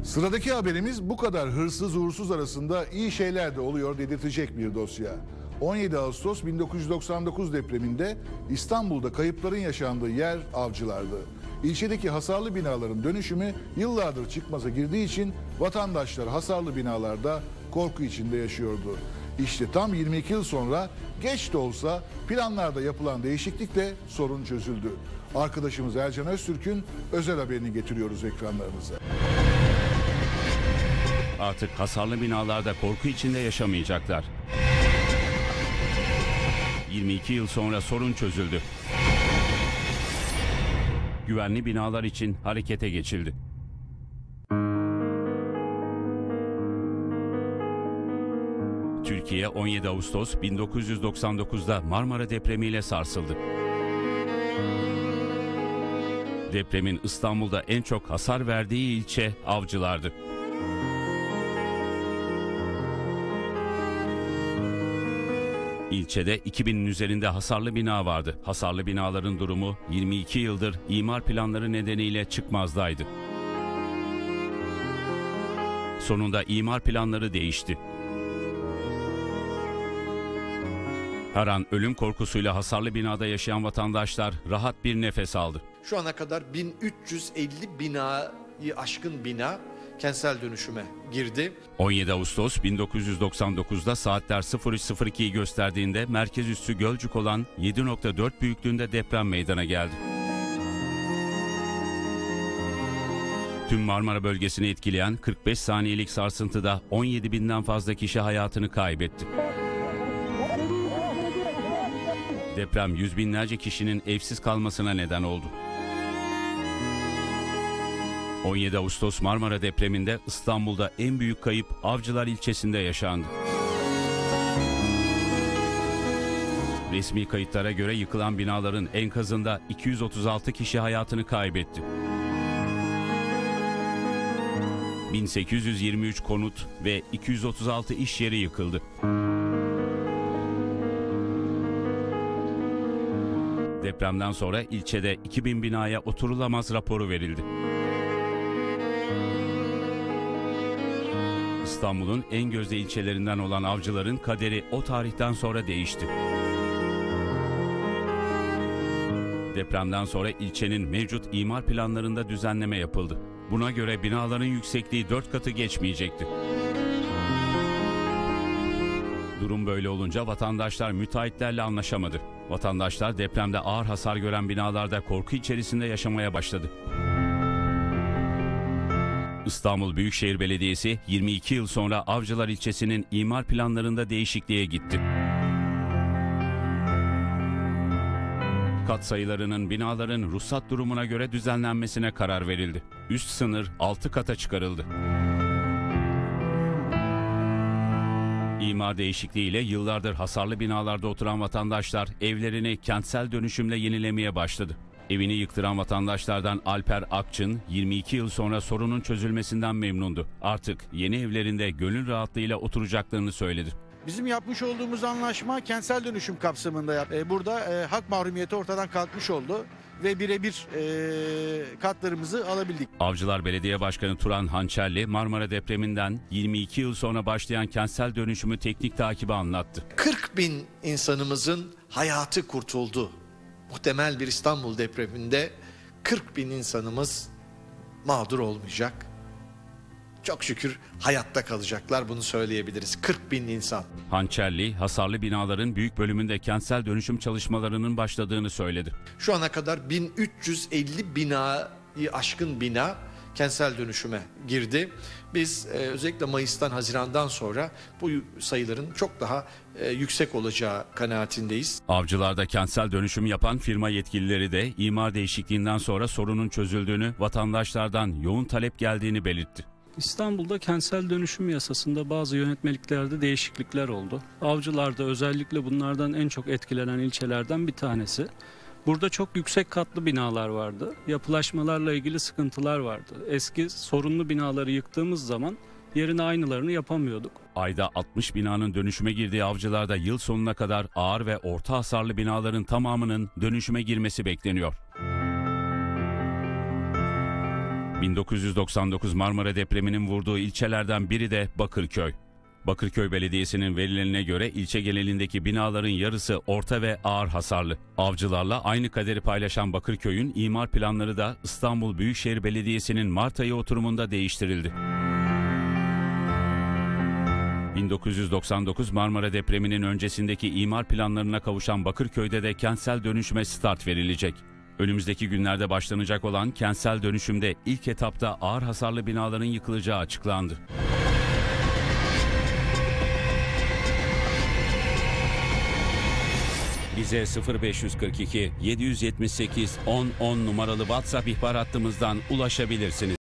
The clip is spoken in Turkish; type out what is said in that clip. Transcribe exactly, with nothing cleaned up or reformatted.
Sıradaki haberimiz bu kadar hırsız uğursuz arasında iyi şeyler de oluyor dedirtecek bir dosya. on yedi Ağustos bin dokuz yüz doksan dokuz depreminde İstanbul'da kayıpların yaşandığı yer Avcılar'dı. İlçedeki hasarlı binaların dönüşümü yıllardır çıkmaza girdiği için vatandaşlar hasarlı binalarda korku içinde yaşıyordu. İşte tam yirmi iki yıl sonra geç de olsa planlarda yapılan değişiklikle sorun çözüldü. Arkadaşımız Ercan Öztürk'ün özel haberini getiriyoruz ekranlarınıza. Artık hasarlı binalarda korku içinde yaşamayacaklar. yirmi iki yıl sonra sorun çözüldü. Güvenli binalar için harekete geçildi. Türkiye on yedi Ağustos bin dokuz yüz doksan dokuz'da Marmara depremiyle sarsıldı. Depremin İstanbul'da en çok hasar verdiği ilçe Avcılar'dı. İlçede iki binin üzerinde hasarlı bina vardı. Hasarlı binaların durumu yirmi iki yıldır imar planları nedeniyle çıkmazdaydı. Sonunda imar planları değişti. Her an ölüm korkusuyla hasarlı binada yaşayan vatandaşlar rahat bir nefes aldı. Şu ana kadar bin üç yüz elli binayı aşkın bina kentsel dönüşüme girdi. on yedi Ağustos bin dokuz yüz doksan dokuz'da saatler sıfır üç sıfır iki'yi gösterdiğinde merkez üssü Gölcük olan yedi nokta dört büyüklüğünde deprem meydana geldi. Tüm Marmara bölgesini etkileyen kırk beş saniyelik sarsıntıda on yedi binden fazla kişi hayatını kaybetti. Deprem yüz binlerce kişinin evsiz kalmasına neden oldu. on yedi Ağustos Marmara depreminde İstanbul'da en büyük kayıp Avcılar ilçesinde yaşandı. Resmi kayıtlara göre yıkılan binaların enkazında iki yüz otuz altı kişi hayatını kaybetti. bin sekiz yüz yirmi üç konut ve iki yüz otuz altı iş yeri yıkıldı. Depremden sonra ilçede iki bin binaya oturulamaz raporu verildi. İstanbul'un en gözde ilçelerinden olan Avcılar'ın kaderi o tarihten sonra değişti. Depremden sonra ilçenin mevcut imar planlarında düzenleme yapıldı. Buna göre binaların yüksekliği dört katı geçmeyecekti. Durum böyle olunca vatandaşlar müteahhitlerle anlaşamadı. Vatandaşlar depremde ağır hasar gören binalarda korku içerisinde yaşamaya başladı. İstanbul Büyükşehir Belediyesi yirmi iki yıl sonra Avcılar ilçesinin imar planlarında değişikliğe gitti. Kat sayılarının binaların ruhsat durumuna göre düzenlenmesine karar verildi. Üst sınır altı kata çıkarıldı. İmar değişikliğiyle yıllardır hasarlı binalarda oturan vatandaşlar evlerini kentsel dönüşümle yenilemeye başladı. Evini yıktıran vatandaşlardan Alper Akçın yirmi iki yıl sonra sorunun çözülmesinden memnundu. Artık yeni evlerinde gönül rahatlığıyla oturacaklarını söyledi. Bizim yapmış olduğumuz anlaşma kentsel dönüşüm kapsamında yap. Burada e, hak mahrumiyeti ortadan kalkmış oldu ve birebir e, katlarımızı alabildik. Avcılar Belediye Başkanı Turan Hançerli Marmara depreminden yirmi iki yıl sonra başlayan kentsel dönüşümü teknik takibi anlattı. kırk bin insanımızın hayatı kurtuldu. Muhtemel bir İstanbul depreminde kırk bin insanımız mağdur olmayacak. Çok şükür hayatta kalacaklar, bunu söyleyebiliriz. kırk bin insan. Hançerli, hasarlı binaların büyük bölümünde kentsel dönüşüm çalışmalarının başladığını söyledi. Şu ana kadar bin üç yüz elli binayı aşkın bina kentsel dönüşüme girdi. Biz e, özellikle Mayıs'tan Haziran'dan sonra bu sayıların çok daha e, yüksek olacağı kanaatindeyiz. Avcılar'da kentsel dönüşüm yapan firma yetkilileri de imar değişikliğinden sonra sorunun çözüldüğünü, vatandaşlardan yoğun talep geldiğini belirtti. İstanbul'da kentsel dönüşüm yasasında bazı yönetmeliklerde değişiklikler oldu. Avcılar'da özellikle bunlardan en çok etkilenen ilçelerden bir tanesi. Burada çok yüksek katlı binalar vardı. Yapılaşmalarla ilgili sıkıntılar vardı. Eski sorunlu binaları yıktığımız zaman yerine aynılarını yapamıyorduk. Ayda altmış binanın dönüşüme girdiği Avcılar'da yıl sonuna kadar ağır ve orta hasarlı binaların tamamının dönüşüme girmesi bekleniyor. bin dokuz yüz doksan dokuz Marmara depreminin vurduğu ilçelerden biri de Bakırköy. Bakırköy Belediyesi'nin verilerine göre ilçe genelindeki binaların yarısı orta ve ağır hasarlı. Avcılarla aynı kaderi paylaşan Bakırköy'ün imar planları da İstanbul Büyükşehir Belediyesi'nin Mart ayı oturumunda değiştirildi. bin dokuz yüz doksan dokuz Marmara depreminin öncesindeki imar planlarına kavuşan Bakırköy'de de kentsel dönüşüme start verilecek. Önümüzdeki günlerde başlanacak olan kentsel dönüşümde ilk etapta ağır hasarlı binaların yıkılacağı açıklandı. Bize sıfır beş kırk iki yedi yetmiş sekiz on on numaralı WhatsApp ihbar hattımızdan ulaşabilirsiniz.